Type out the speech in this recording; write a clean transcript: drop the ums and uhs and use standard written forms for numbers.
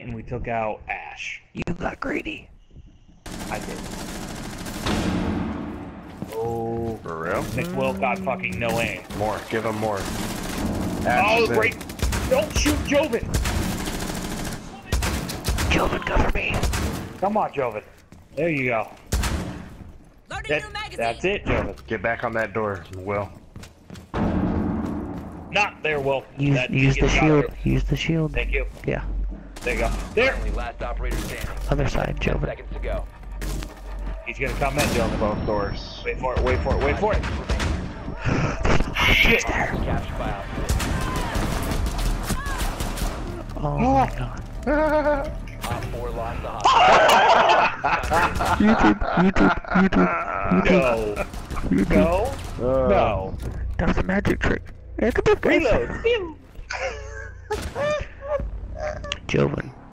and we took out Ash. You got greedy. I did. Oh. For real? Nick Will got fucking no aim. More. Give him more. Ash Oh, is in. great. Don't shoot Joven. Joven, cover me. Come on, Joven. There you go. That's it, Joven. Get back on that door, Will. Not there, Will. Use the shield. Use the shield. Thank you. Yeah. There you go. There. Last operator standing. Other side, 10 Joven. seconds to go. He's gonna come in, Joven. Both doors. Wait for it, wait for it, wait for it. Shit. There. Captured by op. Oh my god. Op 4 lost the hostage. No. No. No. That's a magic trick. It's a big guy. Reload. Joven.